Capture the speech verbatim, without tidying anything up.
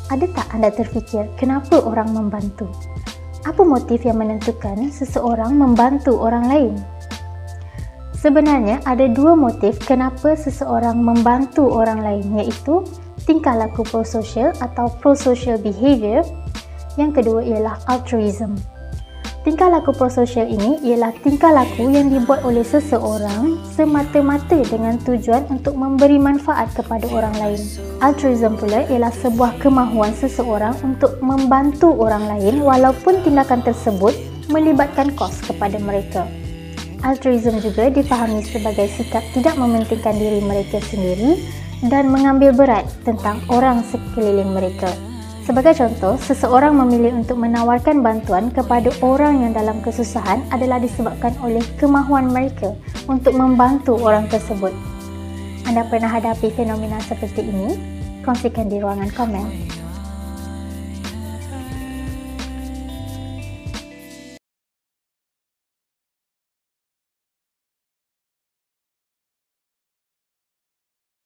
Ada tak anda terfikir kenapa orang membantu? Apa motif yang menentukan seseorang membantu orang lain? Sebenarnya ada dua motif kenapa seseorang membantu orang lain, iaitu tingkah laku prososial atau prosocial behavior. Yang kedua ialah altruism. Tingkah laku prososial ini ialah tingkah laku yang dibuat oleh seseorang semata-mata dengan tujuan untuk memberi manfaat kepada orang lain. Altruism pula ialah sebuah kemahuan seseorang untuk membantu orang lain walaupun tindakan tersebut melibatkan kos kepada mereka. Altruism juga difahami sebagai sikap tidak mementingkan diri mereka sendiri dan mengambil berat tentang orang sekeliling mereka. Sebagai contoh, seseorang memilih untuk menawarkan bantuan kepada orang yang dalam kesusahan adalah disebabkan oleh kemahuan mereka untuk membantu orang tersebut. Anda pernah hadapi fenomena seperti ini? Kongsikan di ruangan komen.